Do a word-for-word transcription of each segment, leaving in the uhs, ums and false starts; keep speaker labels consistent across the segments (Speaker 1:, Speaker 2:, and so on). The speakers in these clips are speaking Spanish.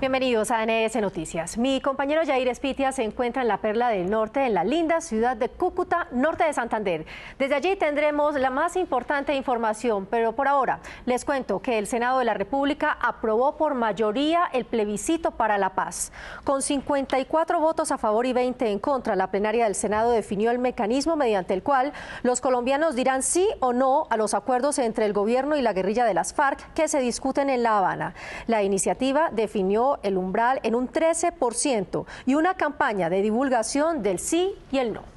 Speaker 1: Bienvenidos a N S Noticias. Mi compañero Yair Espitia se encuentra en la Perla del Norte, en la linda ciudad de Cúcuta, norte de Santander. Desde allí tendremos la más importante información, pero por ahora les cuento que el Senado de la República aprobó por mayoría el plebiscito para la paz. Con cincuenta y cuatro votos a favor y veinte en contra, la plenaria del Senado definió el mecanismo mediante el cual los colombianos dirán sí o no a los acuerdos entre el gobierno y la guerrilla de las FARC que se discuten en La Habana. La iniciativa definió el umbral en un trece por ciento y una campaña de divulgación del sí y el no.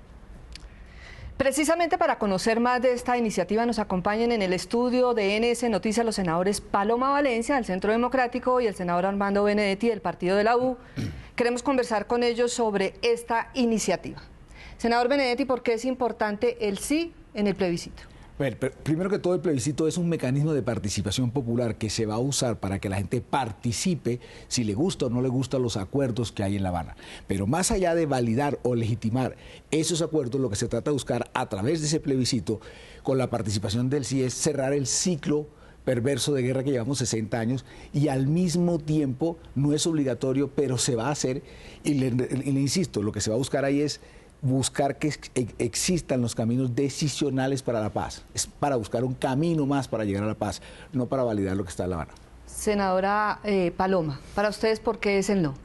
Speaker 2: Precisamente para conocer más de esta iniciativa nos acompañan en el estudio de N S Noticias los senadores Paloma Valencia, del Centro Democrático, y el senador Armando Benedetti, del Partido de la U. Queremos conversar con ellos sobre esta iniciativa. Senador Benedetti, ¿por qué es importante el sí en el plebiscito?
Speaker 3: Ver, primero que todo, el plebiscito es un mecanismo de participación popular que se va a usar para que la gente participe si le gusta o no le gustan los acuerdos que hay en La Habana. Pero más allá de validar o legitimar esos acuerdos, lo que se trata de buscar a través de ese plebiscito, con la participación del sí, es cerrar el ciclo perverso de guerra que llevamos sesenta años, y al mismo tiempo no es obligatorio, pero se va a hacer. Y le, y le insisto, lo que se va a buscar ahí es buscar que existan los caminos decisionales para la paz. Es para buscar un camino más para llegar a la paz, no para validar lo que está en La Habana.
Speaker 2: Senadora eh, Paloma, para ustedes, ¿por qué es el no?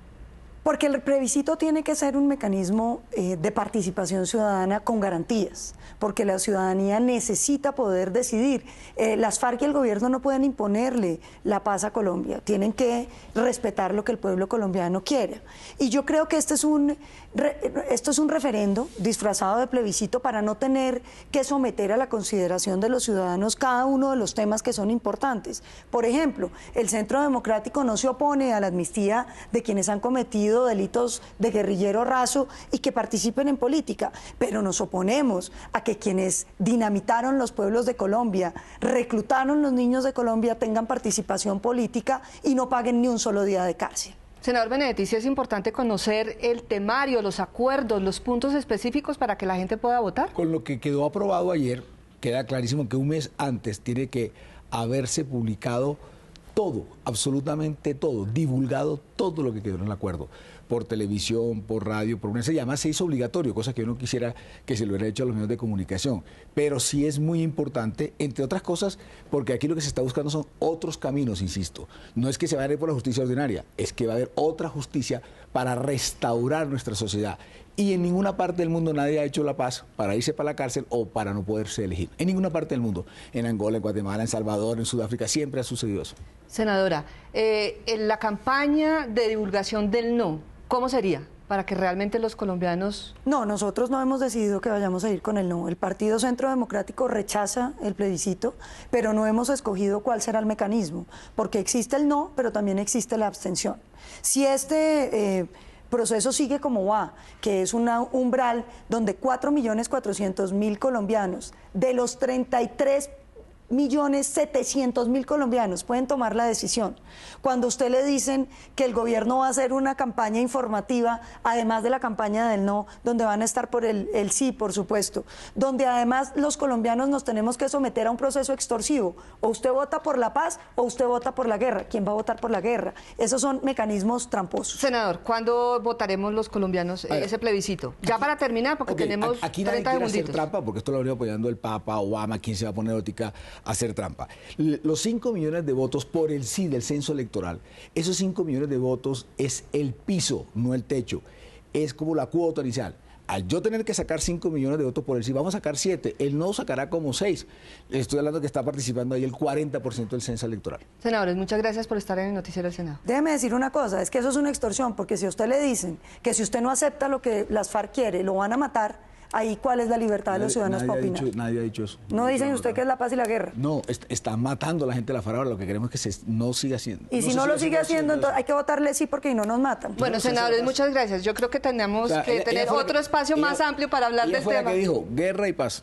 Speaker 4: Porque el plebiscito tiene que ser un mecanismo eh, de participación ciudadana con garantías, porque la ciudadanía necesita poder decidir. Eh, las FARC y el gobierno no pueden imponerle la paz a Colombia, tienen que respetar lo que el pueblo colombiano quiere. Y yo creo que este es un, re, esto es un referendo disfrazado de plebiscito para no tener que someter a la consideración de los ciudadanos cada uno de los temas que son importantes. Por ejemplo, el Centro Democrático no se opone a la amnistía de quienes han cometido delitos de guerrillero raso y que participen en política, pero nos oponemos a que quienes dinamitaron los pueblos de Colombia, reclutaron los niños de Colombia, tengan participación política y no paguen ni un solo día de cárcel.
Speaker 2: Senador Benedetti, sí es importante conocer el temario, los acuerdos, los puntos específicos para que la gente pueda votar.
Speaker 3: Con lo que quedó aprobado ayer, queda clarísimo que un mes antes tiene que haberse publicado todo, absolutamente todo, divulgado todo lo que quedó en el acuerdo, por televisión, por radio, por una se llama, se hizo obligatorio, cosa que yo no quisiera que se lo hubiera hecho a los medios de comunicación, pero sí es muy importante, entre otras cosas, porque aquí lo que se está buscando son otros caminos, insisto, no es que se vaya a ir por la justicia ordinaria, es que va a haber otra justicia para restaurar nuestra sociedad. Y en ninguna parte del mundo nadie ha hecho la paz para irse para la cárcel o para no poderse elegir. En ninguna parte del mundo. En Angola, en Guatemala, en Salvador, en Sudáfrica, siempre ha sucedido eso.
Speaker 2: Senadora, eh, en la campaña de divulgación del no, ¿cómo sería? Para que realmente los colombianos...
Speaker 4: No, nosotros no hemos decidido que vayamos a ir con el no. El Partido Centro Democrático rechaza el plebiscito, pero no hemos escogido cuál será el mecanismo. Porque existe el no, pero también existe la abstención. Si este... Eh, proceso sigue como va, que es un umbral donde cuatro millones cuatrocientos mil colombianos, de los treinta y tres millones setecientos mil colombianos pueden tomar la decisión. Cuando a usted le dicen que el gobierno va a hacer una campaña informativa, además de la campaña del no, donde van a estar por el, el sí, por supuesto, donde además los colombianos nos tenemos que someter a un proceso extorsivo. O usted vota por la paz o usted vota por la guerra. ¿Quién va a votar por la guerra? Esos son mecanismos tramposos.
Speaker 2: Senador, ¿cuándo votaremos los colombianos ver, ese plebiscito? Ya aquí, para terminar, porque okay, tenemos
Speaker 3: aquí
Speaker 2: treinta
Speaker 3: nadie quiere
Speaker 2: segunditos.
Speaker 3: Hacer trampa, porque esto lo habría apoyando el Papa, Obama, ¿quién se va a poner ótica a hacer trampa? Los cinco millones de votos por el sí del censo electoral, esos cinco millones de votos es el piso, no el techo, es como la cuota inicial. Al yo tener que sacar cinco millones de votos por el sí, vamos a sacar siete, el no sacará como seis. Estoy hablando que está participando ahí el cuarenta por ciento del censo electoral.
Speaker 2: Senadores, muchas gracias por estar en el noticiero del Senado.
Speaker 4: Déjeme decir una cosa, es que eso es una extorsión, porque si a usted le dicen que si usted no acepta lo que las FARC quiere, lo van a matar, ahí cuál es la libertad nadie, de los ciudadanos para opinar.
Speaker 3: Dicho, nadie ha dicho eso.
Speaker 4: ¿No dicen usted que es la paz y la guerra?
Speaker 3: No, est están matando a la gente de la FARC, lo que queremos es que se, no siga haciendo.
Speaker 4: Y
Speaker 3: no
Speaker 4: si no lo sigue haciendo, entonces hay que votarle sí porque no nos matan.
Speaker 2: Bueno, no, senadores, muchas gracias. Yo creo que tenemos o sea, que ella, tener ella otro que, espacio ella, más amplio para hablar del
Speaker 3: fue
Speaker 2: tema.
Speaker 3: La que dijo guerra y paz.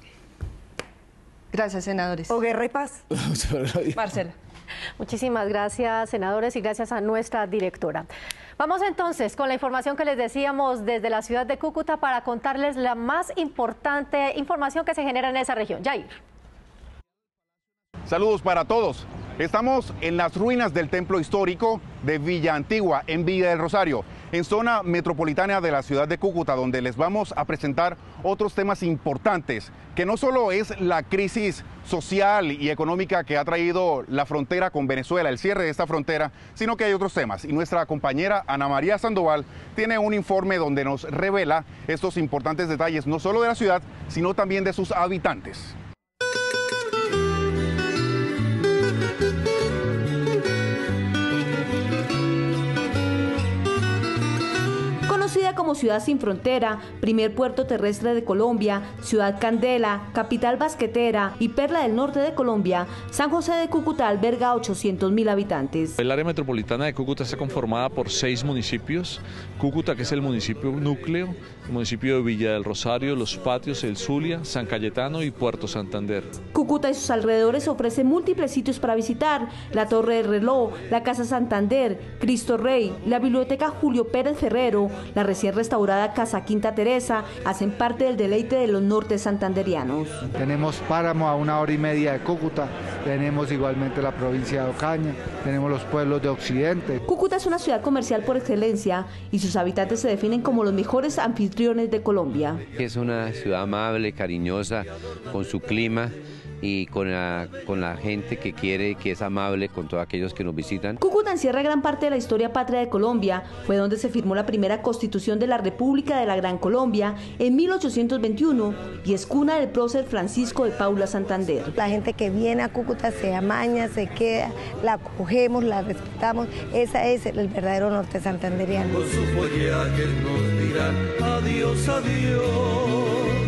Speaker 2: Gracias, senadores.
Speaker 4: O guerra y paz.
Speaker 2: Marcela.
Speaker 1: Muchísimas gracias, senadores, y gracias a nuestra directora. Vamos entonces con la información que les decíamos desde la ciudad de Cúcuta para contarles la más importante información que se genera en esa región. Yair.
Speaker 5: Saludos para todos. Estamos en las ruinas del templo histórico de Villa Antigua, en Villa del Rosario, en zona metropolitana de la ciudad de Cúcuta, donde les vamos a presentar otros temas importantes, que no solo es la crisis social y económica que ha traído la frontera con Venezuela, el cierre de esta frontera, sino que hay otros temas. Y nuestra compañera Ana María Sandoval tiene un informe donde nos revela estos importantes detalles, no solo de la ciudad, sino también de sus habitantes.
Speaker 6: Conocida como Ciudad Sin Frontera, primer puerto terrestre de Colombia, Ciudad Candela, capital basquetera y perla del norte de Colombia, San José de Cúcuta alberga ochocientos mil habitantes.
Speaker 7: El área metropolitana de Cúcuta está conformada por seis municipios. Cúcuta, que es el municipio núcleo, el municipio de Villa del Rosario, Los Patios, El Zulia, San Cayetano y Puerto Santander.
Speaker 6: Cúcuta y sus alrededores ofrecen múltiples sitios para visitar: la Torre del Reloj, la Casa Santander, Cristo Rey, la Biblioteca Julio Pérez Ferrero, la recién restaurada Casa Quinta Teresa, hacen parte del deleite de los nortes santanderianos.
Speaker 8: Tenemos Páramo a una hora y media de Cúcuta, tenemos igualmente la provincia de Ocaña, tenemos los pueblos de Occidente.
Speaker 6: Cúcuta es una ciudad comercial por excelencia y sus habitantes se definen como los mejores anfitriones de Colombia.
Speaker 9: Es una ciudad amable, cariñosa, con su clima y con la, con la gente que quiere, que es amable con todos aquellos que nos visitan.
Speaker 6: Cúcuta encierra gran parte de la historia patria de Colombia. Fue donde se firmó la primera constitución de la República de la Gran Colombia en mil ochocientos veintiuno y es cuna del prócer Francisco de Paula Santander.
Speaker 10: La gente que viene a Cúcuta se amaña, se queda, la acogemos, la respetamos. Ese es el verdadero norte santanderiano.
Speaker 11: Con su follaje nos dirán adiós, adiós.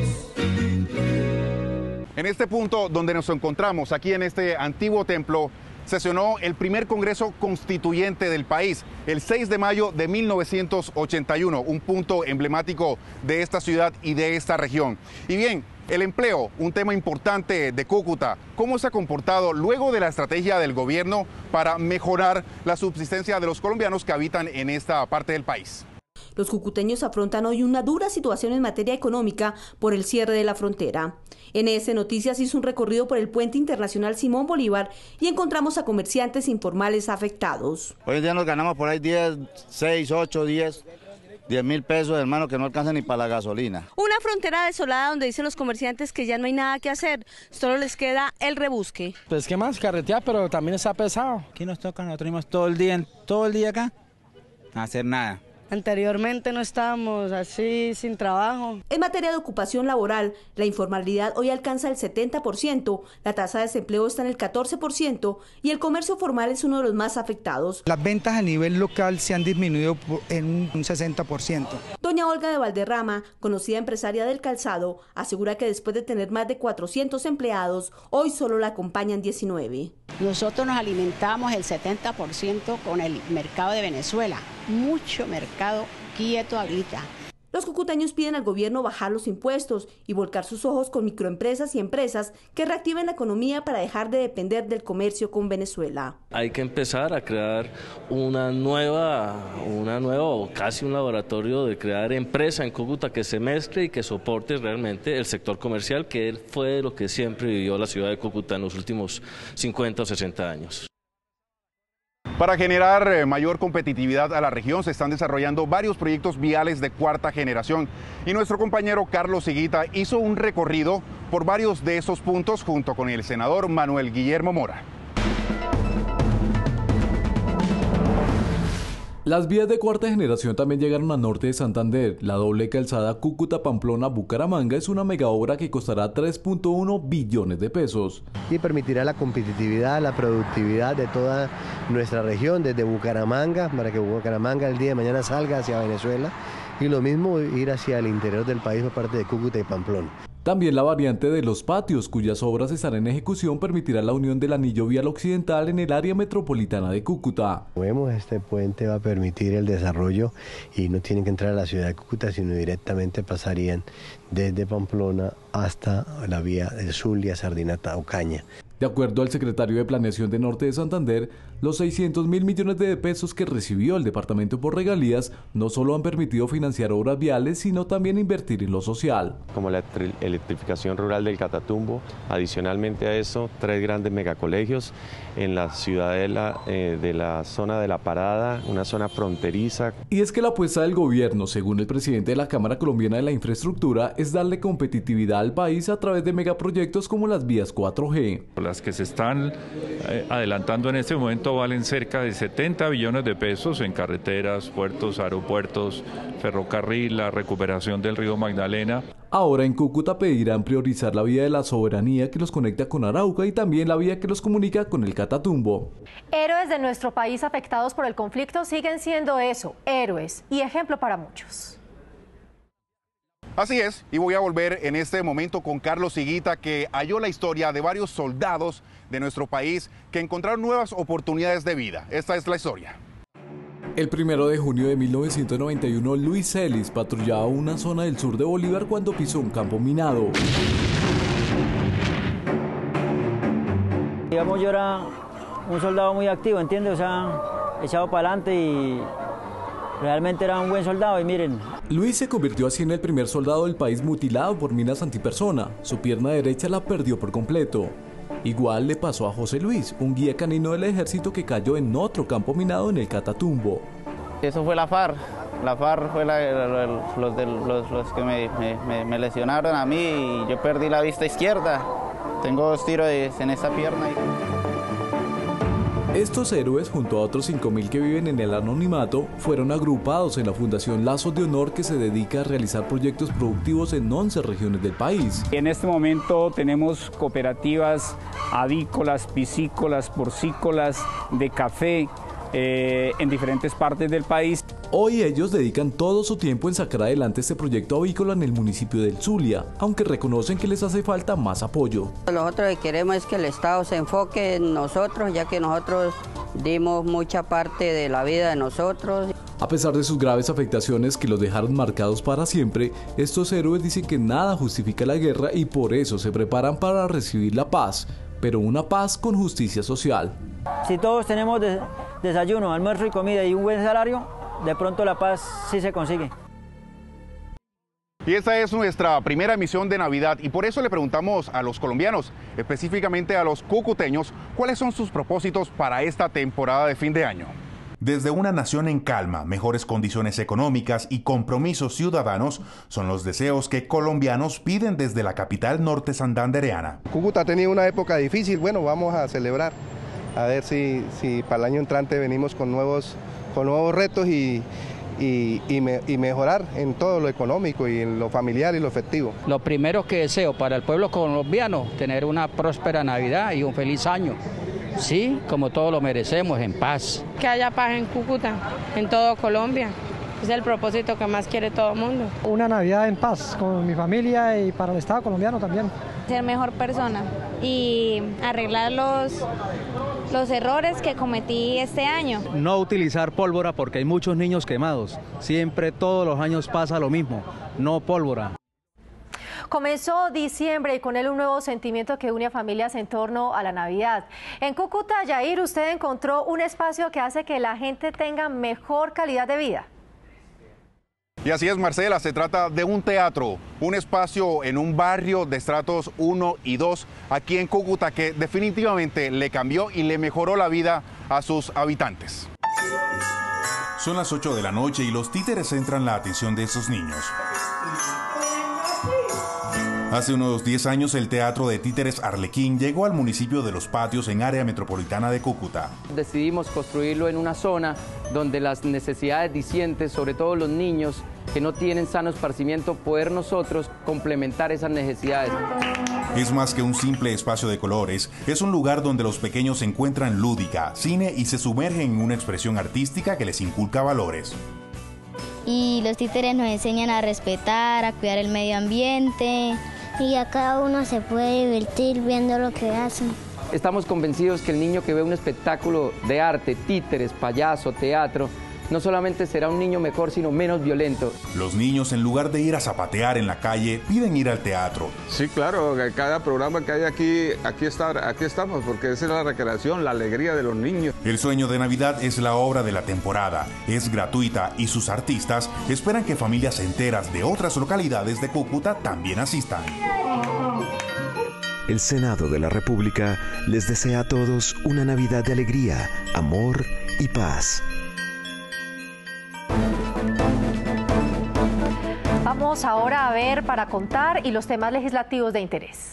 Speaker 5: En este punto donde nos encontramos, aquí en este antiguo templo, sesionó el primer Congreso Constituyente del país, el seis de mayo de mil novecientos ochenta y uno, un punto emblemático de esta ciudad y de esta región. Y bien, el empleo, un tema importante de Cúcuta. ¿Cómo se ha comportado luego de la estrategia del gobierno para mejorar la subsistencia de los colombianos que habitan en esta parte del país?
Speaker 6: Los cucuteños afrontan hoy una dura situación en materia económica por el cierre de la frontera. N S Noticias hizo un recorrido por el puente internacional Simón Bolívar y encontramos a comerciantes informales afectados.
Speaker 12: Hoy en día nos ganamos por ahí diez, seis, ocho, diez, diez mil pesos, hermano, que no alcanza ni para la gasolina.
Speaker 13: Una frontera desolada donde dicen los comerciantes que ya no hay nada que hacer, solo les queda el rebusque.
Speaker 14: Pues qué más, carretear, pero también está pesado.
Speaker 15: Aquí nos toca, nosotros tenemos todo el día, todo el día acá, a hacer nada.
Speaker 16: Anteriormente no estábamos así sin trabajo.
Speaker 6: En materia de ocupación laboral, la informalidad hoy alcanza el setenta por ciento, la tasa de desempleo está en el catorce por ciento y el comercio formal es uno de los más afectados.
Speaker 17: Las ventas a nivel local se han disminuido en un sesenta por ciento.
Speaker 6: Doña Olga de Valderrama, conocida empresaria del calzado, asegura que después de tener más de cuatrocientos empleados, hoy solo la acompañan diecinueve.
Speaker 18: Nosotros nos alimentamos el setenta por ciento con el mercado de Venezuela, mucho mercado quieto ahorita.
Speaker 6: Los cucuteños piden al gobierno bajar los impuestos y volcar sus ojos con microempresas y empresas que reactiven la economía para dejar de depender del comercio con Venezuela.
Speaker 19: Hay que empezar a crear una nueva, una nueva o casi un laboratorio de crear empresa en Cúcuta que se mezcle y que soporte realmente el sector comercial, que fue lo que siempre vivió la ciudad de Cúcuta en los últimos cincuenta o sesenta años.
Speaker 5: Para generar mayor competitividad a la región se están desarrollando varios proyectos viales de cuarta generación y nuestro compañero Carlos Higuita hizo un recorrido por varios de esos puntos junto con el senador Manuel Guillermo Mora.
Speaker 20: Las vías de cuarta generación también llegaron al norte de Santander. La doble calzada Cúcuta-Pamplona-Bucaramanga es una megaobra que costará tres punto uno billones de pesos.
Speaker 21: Y permitirá la competitividad, la productividad de toda nuestra región, desde Bucaramanga, para que Bucaramanga el día de mañana salga hacia Venezuela, y lo mismo ir hacia el interior del país por parte de Cúcuta y Pamplona.
Speaker 20: También la variante de Los Patios, cuyas obras están en ejecución, permitirá la unión del anillo vial occidental en el área metropolitana de Cúcuta.
Speaker 21: Vemos, este puente va a permitir el desarrollo y no tienen que entrar a la ciudad de Cúcuta, sino directamente pasarían desde Pamplona hasta la vía del Zulia, Sardinata, Ocaña.
Speaker 20: De acuerdo al secretario de Planeación de Norte de Santander, los seiscientos mil millones de pesos que recibió el departamento por regalías no solo han permitido financiar obras viales, sino también invertir en lo social.
Speaker 3: Como la electrificación rural del Catatumbo, adicionalmente a eso, tres grandes megacolegios en la ciudadela eh, de la zona de La Parada, una zona fronteriza.
Speaker 20: Y es que la apuesta del gobierno, según el presidente de la Cámara Colombiana de la Infraestructura, es darle competitividad al país a través de megaproyectos como las vías cuatro G.
Speaker 22: Las que se están eh, adelantando en este momento valen cerca de setenta billones de pesos en carreteras, puertos, aeropuertos, ferrocarril, la recuperación del río Magdalena.
Speaker 20: Ahora en Cúcuta pedirán priorizar la vía de la Soberanía que los conecta con Arauca y también la vía que los comunica con el Catatumbo.
Speaker 1: Héroes de nuestro país afectados por el conflicto siguen siendo eso, héroes y ejemplo para muchos.
Speaker 5: Así es, y voy a volver en este momento con Carlos Higuita, que halló la historia de varios soldados de nuestro país que encontraron nuevas oportunidades de vida. Esta es la historia.
Speaker 20: El primero de junio de mil novecientos noventa y uno, Luis Celis patrullaba una zona del sur de Bolívar cuando pisó un campo minado.
Speaker 23: Digamos, yo era un soldado muy activo, ¿entiendes? O sea, echado para adelante y realmente era un buen soldado y miren.
Speaker 20: Luis se convirtió así en el primer soldado del país mutilado por minas antipersona. Su pierna derecha la perdió por completo. Igual le pasó a José Luis, un guía canino del ejército que cayó en otro campo minado en el Catatumbo.
Speaker 24: Eso fue la FARC. La FARC fue la, la, los, de, los, los que me, me, me lesionaron a mí y yo perdí la vista izquierda. Tengo dos tiros en esa pierna.
Speaker 20: Estos héroes, junto a otros cinco mil que viven en el anonimato, fueron agrupados en la Fundación Lazos de Honor, que se dedica a realizar proyectos productivos en once regiones del país.
Speaker 25: En este momento tenemos cooperativas avícolas, piscícolas, porcícolas, de café eh, en diferentes partes del país.
Speaker 20: Hoy ellos dedican todo su tiempo en sacar adelante este proyecto avícola en el municipio del Zulia, aunque reconocen que les hace falta más apoyo.
Speaker 26: Nosotros lo que queremos es que el Estado se enfoque en nosotros, ya que nosotros dimos mucha parte de la vida de nosotros.
Speaker 20: A pesar de sus graves afectaciones que los dejaron marcados para siempre, estos héroes dicen que nada justifica la guerra y por eso se preparan para recibir la paz, pero una paz con justicia social.
Speaker 23: Si todos tenemos des- desayuno, almuerzo y comida y un buen salario, de pronto la paz sí se consigue.
Speaker 5: Y esta es nuestra primera emisión de Navidad y por eso le preguntamos a los colombianos, específicamente a los cucuteños, cuáles son sus propósitos para esta temporada de fin de año.
Speaker 27: Desde una nación en calma, mejores condiciones económicas y compromisos ciudadanos son los deseos que colombianos piden desde la capital norte santandereana.
Speaker 28: Cúcuta ha tenido una época difícil, bueno, vamos a celebrar, a ver si, si para el año entrante venimos con nuevos, con nuevos retos y, y, y, me, y mejorar en todo lo económico y en lo familiar y lo afectivo.
Speaker 29: Lo primero que deseo para el pueblo colombiano, tener una próspera Navidad y un feliz año. Sí, como todos lo merecemos, en paz.
Speaker 30: Que haya paz en Cúcuta, en todo Colombia. Es el propósito que más quiere todo el mundo.
Speaker 31: Una Navidad en paz con mi familia y para el Estado colombiano también.
Speaker 32: Ser mejor persona y arreglar los, los errores que cometí este año.
Speaker 33: No utilizar pólvora porque hay muchos niños quemados. Siempre, todos los años pasa lo mismo, no pólvora.
Speaker 1: Comenzó diciembre y con él un nuevo sentimiento que une a familias en torno a la Navidad. En Cúcuta, Yair, usted encontró un espacio que hace que la gente tenga mejor calidad de vida.
Speaker 5: Y así es, Marcela, se trata de un teatro, un espacio en un barrio de estratos uno y dos aquí en Cúcuta que definitivamente le cambió y le mejoró la vida a sus habitantes.
Speaker 27: Son las ocho de la noche y los títeres centran la atención de esos niños. Hace unos diez años el Teatro de Títeres Arlequín llegó al municipio de Los Patios en área metropolitana de Cúcuta.
Speaker 34: Decidimos construirlo en una zona donde las necesidades dicientes, sobre todo los niños que no tienen sano esparcimiento, poder nosotros complementar esas necesidades.
Speaker 27: Es más que un simple espacio de colores, es un lugar donde los pequeños encuentran lúdica, cine y se sumergen en una expresión artística que les inculca valores.
Speaker 35: Y los títeres nos enseñan a respetar, a cuidar el medio ambiente. Y a cada uno se puede divertir viendo lo que hacen.
Speaker 34: Estamos convencidos que el niño que ve un espectáculo de arte, títeres, payaso, teatro, no solamente será un niño mejor, sino menos violento.
Speaker 27: Los niños, en lugar de ir a zapatear en la calle, piden ir al teatro.
Speaker 2: Sí, claro, cada programa que hay aquí, aquí, está, aquí estamos, porque esa es la recreación, la alegría de los niños.
Speaker 27: El Sueño de Navidad es la obra de la temporada, es gratuita y sus artistas esperan que familias enteras de otras localidades de Cúcuta también asistan.
Speaker 4: El Senado de la República les desea a todos una Navidad de alegría, amor y paz.
Speaker 1: Vamos ahora a ver para contar y los temas legislativos de interés.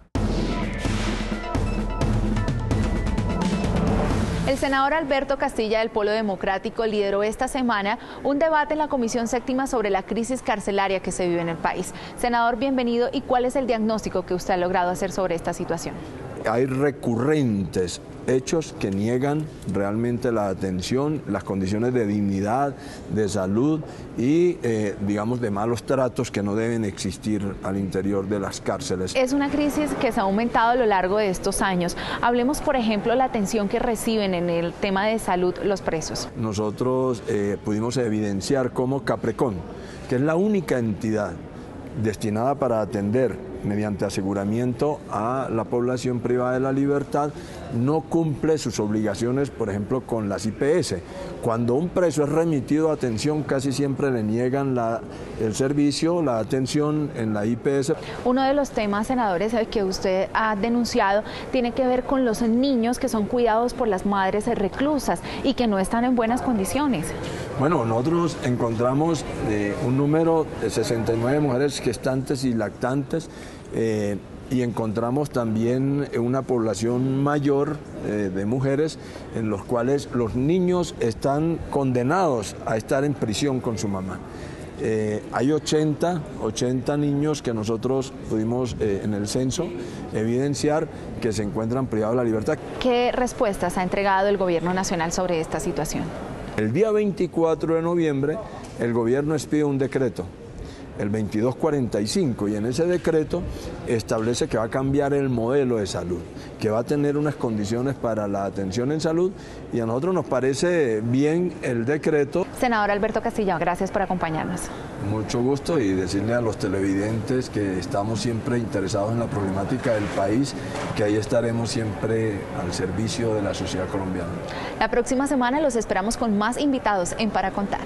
Speaker 6: El senador Alberto Castilla del Polo Democrático lideró esta semana un debate en la Comisión Séptima sobre la crisis carcelaria que se vive en el país. Senador, bienvenido. ¿Y cuál es el diagnóstico que usted ha logrado hacer sobre esta situación?
Speaker 7: Hay recurrentes hechos que niegan realmente la atención, las condiciones de dignidad, de salud y, eh, digamos, de malos tratos que no deben existir al interior de las cárceles.
Speaker 6: Es una crisis que se ha aumentado a lo largo de estos años. Hablemos, por ejemplo, de la atención que reciben en el tema de salud los presos.
Speaker 7: Nosotros eh, pudimos evidenciar cómo Caprecon, que es la única entidad destinada para atender mediante aseguramiento a la población privada de la libertad, no cumple sus obligaciones, por ejemplo, con las I P S. Cuando un preso es remitido a atención, casi siempre le niegan la, el servicio, la atención en la I P S.
Speaker 6: Uno de los temas, senadores, que usted ha denunciado tiene que ver con los niños que son cuidados por las madres reclusas y que no están en buenas condiciones.
Speaker 7: Bueno, nosotros encontramos eh, un número de sesenta y nueve mujeres gestantes y lactantes, eh, y encontramos también una población mayor eh, de mujeres en los cuales los niños están condenados a estar en prisión con su mamá. Eh, hay ochenta, ochenta niños que nosotros pudimos eh, en el censo evidenciar que se encuentran privados de la libertad.
Speaker 6: ¿Qué respuestas ha entregado el Gobierno Nacional sobre esta situación?
Speaker 7: El día veinticuatro de noviembre el gobierno expide un decreto, el veintidós cuarenta y cinco, y en ese decreto establece que va a cambiar el modelo de salud, que va a tener unas condiciones para la atención en salud, y a nosotros nos parece bien el decreto.
Speaker 6: Senador Alberto Castilla, gracias por acompañarnos.
Speaker 7: Mucho gusto, y decirle a los televidentes que estamos siempre interesados en la problemática del país, que ahí estaremos siempre al servicio de la sociedad colombiana.
Speaker 6: La próxima semana los esperamos con más invitados en Para Contar.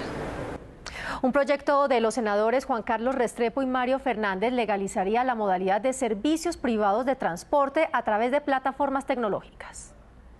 Speaker 1: Un proyecto de los senadores Juan Carlos Restrepo y Mario Fernández legalizaría la modalidad de servicios privados de transporte a través de plataformas tecnológicas.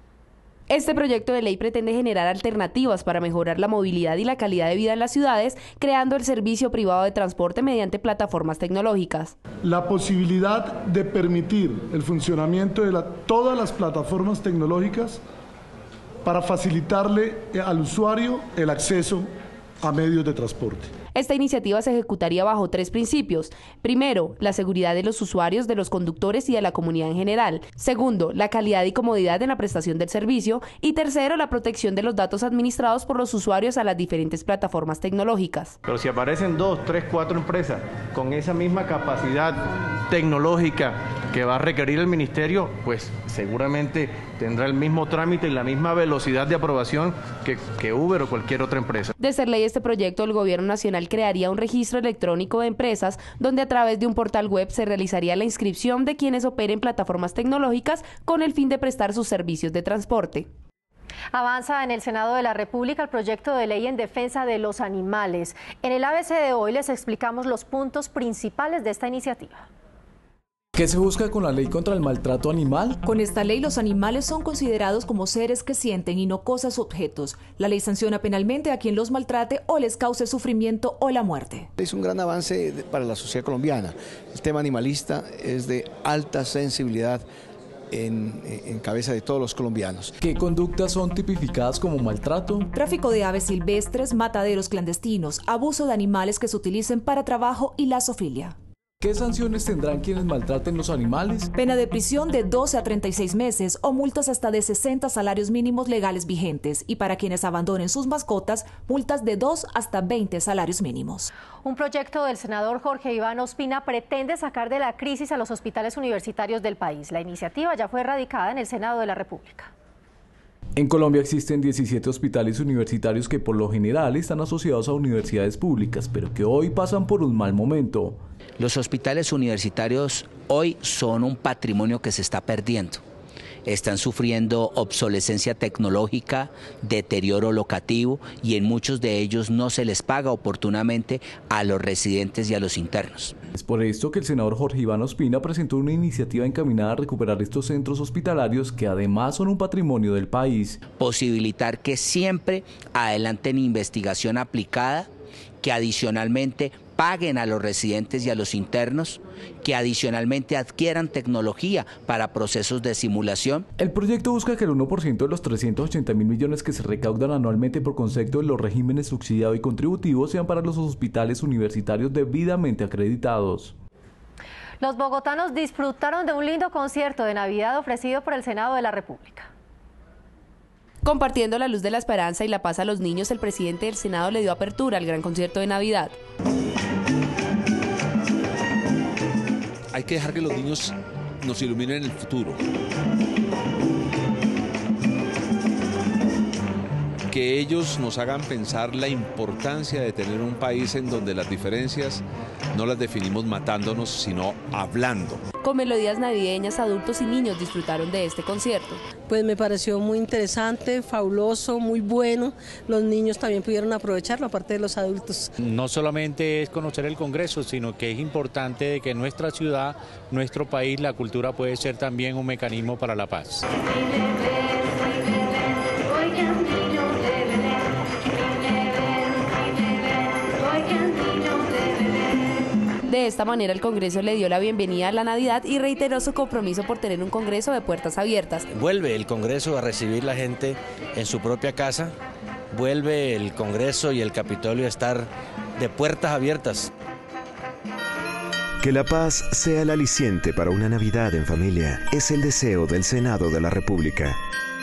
Speaker 8: Este proyecto de ley pretende generar alternativas para mejorar la movilidad y la calidad de vida en las ciudades, creando el servicio privado de transporte mediante plataformas tecnológicas.
Speaker 9: La posibilidad de permitir el funcionamiento de la, todas las plataformas tecnológicas para facilitarle al usuario el acceso a medios de transporte.
Speaker 8: Esta iniciativa se ejecutaría bajo tres principios. Primero, la seguridad de los usuarios, de los conductores y de la comunidad en general. Segundo, la calidad y comodidad en la prestación del servicio. Y tercero, la protección de los datos administrados por los usuarios a las diferentes plataformas tecnológicas.
Speaker 10: Pero si aparecen dos, tres, cuatro empresas con esa misma capacidad tecnológica que va a requerir el ministerio, pues seguramente tendrá el mismo trámite y la misma velocidad de aprobación que, que Uber o cualquier otra empresa.
Speaker 8: De ser ley este proyecto, el Gobierno Nacional crearía un registro electrónico de empresas donde a través de un portal web se realizaría la inscripción de quienes operen plataformas tecnológicas con el fin de prestar sus servicios de transporte.
Speaker 1: Avanza en el Senado de la República el proyecto de ley en defensa de los animales. En el A B C de hoy les explicamos los puntos principales de esta iniciativa.
Speaker 20: ¿Qué se busca con la ley contra el maltrato animal?
Speaker 11: Con esta ley los animales son considerados como seres que sienten y no cosas o objetos. La ley sanciona penalmente a quien los maltrate o les cause sufrimiento o la muerte.
Speaker 12: Es un gran avance para la sociedad colombiana. El tema animalista es de alta sensibilidad En, en cabeza de todos los colombianos.
Speaker 20: ¿Qué conductas son tipificadas como maltrato?
Speaker 11: Tráfico de aves silvestres, mataderos clandestinos, abuso de animales que se utilicen para trabajo y la zoofilia.
Speaker 20: ¿Qué sanciones tendrán quienes maltraten los animales?
Speaker 11: Pena de prisión de doce a treinta y seis meses o multas hasta de sesenta salarios mínimos legales vigentes. Y para quienes abandonen sus mascotas, multas de dos hasta veinte salarios mínimos.
Speaker 1: Un proyecto del senador Jorge Iván Ospina pretende sacar de la crisis a los hospitales universitarios del país. La iniciativa ya fue radicada en el Senado de la República.
Speaker 20: En Colombia existen diecisiete hospitales universitarios que por lo general están asociados a universidades públicas, pero que hoy pasan por un mal momento.
Speaker 3: Los hospitales universitarios hoy son un patrimonio que se está perdiendo. Están sufriendo obsolescencia tecnológica, deterioro locativo y en muchos de ellos no se les paga oportunamente a los residentes y a los internos.
Speaker 20: Es por esto que el senador Jorge Iván Ospina presentó una iniciativa encaminada a recuperar estos centros hospitalarios que además son un patrimonio del país.
Speaker 3: Posibilitar que siempre adelanten investigación aplicada, que adicionalmente paguen a los residentes y a los internos, que adicionalmente adquieran tecnología para procesos de simulación.
Speaker 20: El proyecto busca que el uno por ciento de los trescientos ochenta mil millones que se recaudan anualmente por concepto de los regímenes subsidiado y contributivo sean para los hospitales universitarios debidamente acreditados.
Speaker 1: Los bogotanos disfrutaron de un lindo concierto de Navidad ofrecido por el Senado de la República.
Speaker 8: Compartiendo la luz de la esperanza y la paz a los niños, el presidente del Senado le dio apertura al gran concierto de Navidad.
Speaker 13: Hay que dejar que los niños nos iluminen en el futuro. Que ellos nos hagan pensar la importancia de tener un país en donde las diferencias no las definimos matándonos, sino hablando.
Speaker 8: Con melodías navideñas, adultos y niños disfrutaron de este concierto.
Speaker 14: Pues me pareció muy interesante, fabuloso, muy bueno. Los niños también pudieron aprovecharlo, aparte de los adultos.
Speaker 15: No solamente es conocer el Congreso, sino que es importante de que en nuestra ciudad, nuestro país, la cultura puede ser también un mecanismo para la paz.
Speaker 8: De esta manera el Congreso le dio la bienvenida a la Navidad y reiteró su compromiso por tener un Congreso de puertas abiertas.
Speaker 16: Vuelve el Congreso a recibir la gente en su propia casa, vuelve el Congreso y el Capitolio a estar de puertas abiertas.
Speaker 4: Que la paz sea el aliciente para una Navidad en familia es el deseo del Senado de la República.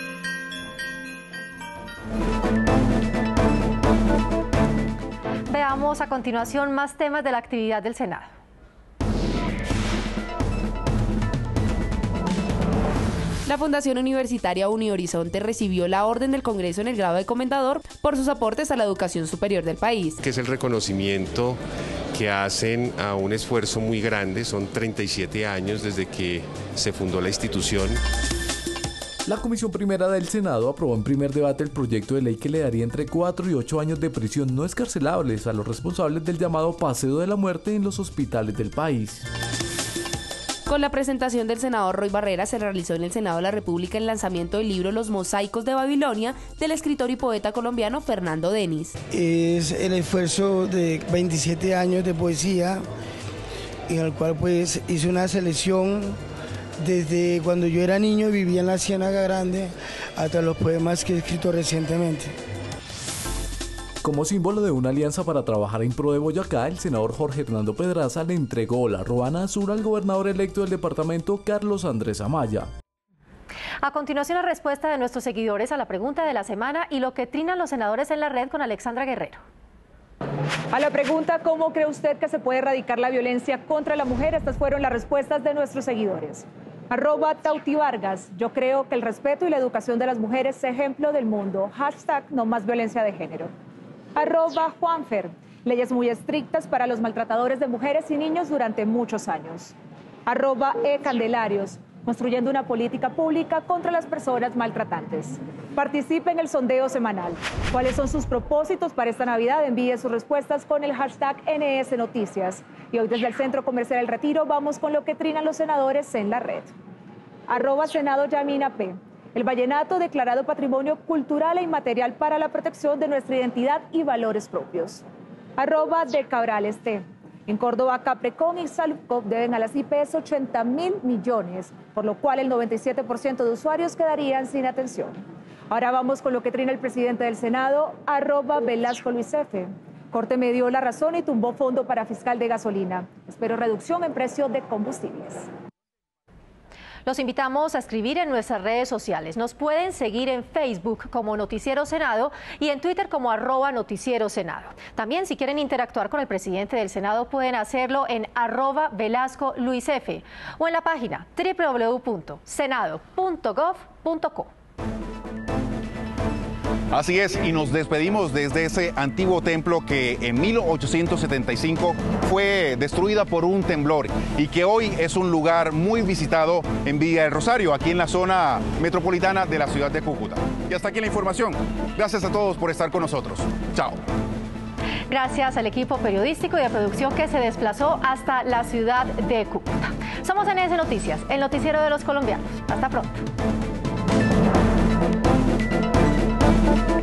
Speaker 1: Veamos a continuación más temas de la actividad del Senado.
Speaker 8: La Fundación Universitaria Unihorizonte recibió la orden del Congreso en el grado de comendador por sus aportes a la educación superior del país.
Speaker 17: Que es el reconocimiento que hacen a un esfuerzo muy grande, son treinta y siete años desde que se fundó la institución.
Speaker 20: La Comisión Primera del Senado aprobó en primer debate el proyecto de ley que le daría entre cuatro y ocho años de prisión no escarcelables a los responsables del llamado paseo de la muerte en los hospitales del país.
Speaker 8: Con la presentación del senador Roy Barrera se realizó en el Senado de la República el lanzamiento del libro Los Mosaicos de Babilonia del escritor y poeta colombiano Fernando Denis.
Speaker 18: Es el esfuerzo de veintisiete años de poesía en el cual pues hice una selección desde cuando yo era niño y vivía en la Ciénaga Grande hasta los poemas que he escrito recientemente.
Speaker 20: Como símbolo de una alianza para trabajar en pro de Boyacá, el senador Jorge Hernando Pedraza le entregó la Ruana Azul al gobernador electo del departamento, Carlos Andrés Amaya.
Speaker 1: A continuación, la respuesta de nuestros seguidores a la pregunta de la semana y lo que trinan los senadores en la red con Alexandra Guerrero.
Speaker 19: A la pregunta, ¿cómo cree usted que se puede erradicar la violencia contra la mujer? Estas fueron las respuestas de nuestros seguidores. Arroba Tauti Vargas, yo creo que el respeto y la educación de las mujeres es ejemplo del mundo. Hashtag no más violencia de género. Arroba Juanfer, leyes muy estrictas para los maltratadores de mujeres y niños durante muchos años. Arroba E Candelarios, construyendo una política pública contra las personas maltratantes. Participe en el sondeo semanal. ¿Cuáles son sus propósitos para esta Navidad? Envíe sus respuestas con el hashtag N S Noticias. Y hoy desde el Centro Comercial El Retiro vamos con lo que trinan los senadores en la red. Arroba Senado Yamina P. El vallenato declarado Patrimonio Cultural e Inmaterial para la protección de nuestra identidad y valores propios. Arroba de Cabrales T. En Córdoba, Caprecón y Salupcop deben a las I P S ochenta mil millones, por lo cual el noventa y siete por ciento de usuarios quedarían sin atención. Ahora vamos con lo que trina el presidente del Senado, arroba Velasco Luis F. Corte me dio la razón y tumbó fondo para fiscal de gasolina. Espero reducción en precio de combustibles.
Speaker 1: Los invitamos a escribir en nuestras redes sociales. Nos pueden seguir en Facebook como Noticiero Senado y en Twitter como arroba Noticiero Senado. También si quieren interactuar con el presidente del Senado pueden hacerlo en arroba Velasco Luis F o en la página doble u doble u doble u punto senado punto gov punto co.
Speaker 27: Así es, y nos despedimos desde ese antiguo templo que en mil ochocientos setenta y cinco fue destruida por un temblor y que hoy es un lugar muy visitado en Villa del Rosario, aquí en la zona metropolitana de la ciudad de Cúcuta. Y hasta aquí la información. Gracias a todos por estar con nosotros. Chao.
Speaker 1: Gracias al equipo periodístico y de producción que se desplazó hasta la ciudad de Cúcuta. Somos N S Noticias, el noticiero de los colombianos. Hasta pronto.